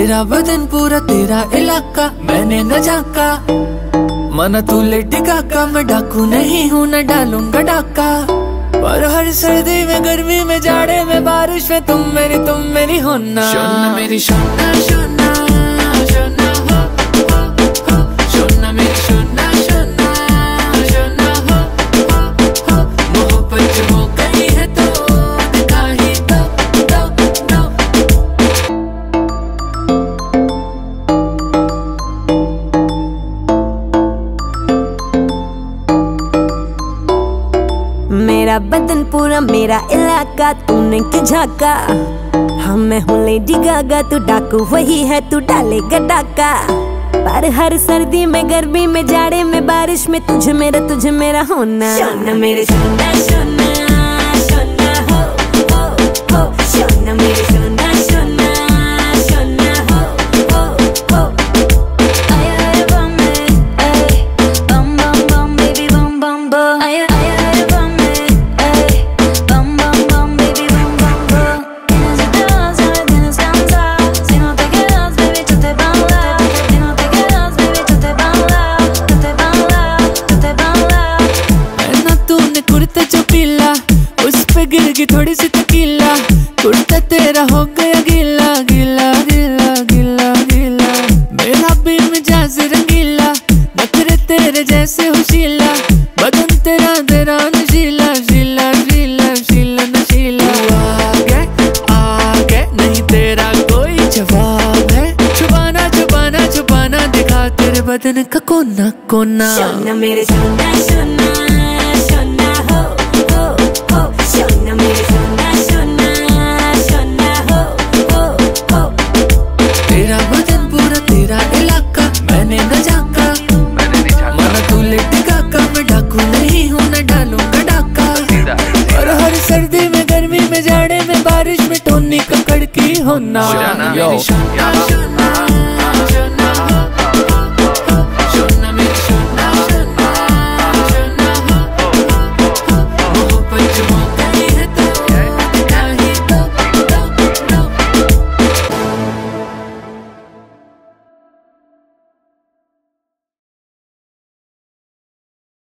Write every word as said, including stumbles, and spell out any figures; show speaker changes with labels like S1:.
S1: तेरा बदन पूरा तेरा इलाका मैंने न झाका, मना तू लेटी काका, मैं डाकू नहीं हूँ न डालूंगा डाका। पर हर सर्दी में गर्मी में जाड़े में बारिश में तुम मेरी तुम मेरी होना। शोना मेरी शोना शोना शोना हो हो हो, शोना मेरी शोना शोना शोना हो हो हो। मोहब्बत जो हो गई है तो दिखा ही दो दो दो।
S2: मेरा बदन पूरा मेरा इलाका, तूने क्यों झाका? हाँ मैं हूँ लेडी गागा, तू डाकू वही है, तू डालेगा डाका। पर हर सर्दी में गर्मी में जाड़े में बारिश में तुझे मेरा तुझे मेरा होना। शोना मेरे शोना शोना शोना हो हो हो, शोना मेरे शोना शोना शोना हो हो हो। आया आया बम ए बम बम बम बेबी बम बम बम। आया आया बम ए bum bum bum baby bum bum bum. Tienes ideas y me tienes cansada. Si no te quedas baby tú te vas lado. Si no te quedas baby tú te vas lado. Tú te vas lado, tú te vas lado.
S1: ना तूने कुर्ता जो पीला उस पे गिर गई थोड़ी सी तकीला, कुर्ता तेरा हो गया गीला गीला गीला गीला गीला। मेरा भी मिजाज रंगीला, नखरे तेरे जैसे होशीला, बदन तेरा तेरा नशीला शीला शीला शीला नशीला। आगे आगे नहीं तेरा कोई जवाब है, छुपाना छुपाना छुपाना दिखा तेरे बदन का कोना कोना।
S2: शोना मेरे शोना शोना शोना हो हो हो, शोना मेरे शोना शोना शोना हो हो हो।
S1: तेरा बदन पूरा तेरा इलाका मैंने न झाका, मना तू लेटी काका, मैं डाकू नहीं हूँ न डालूंगा डाका। और हर सर्दी में गर्मी में जाड़े में बारिश में टोनी ककड़ की होना।
S3: शोना मेरी
S1: शोना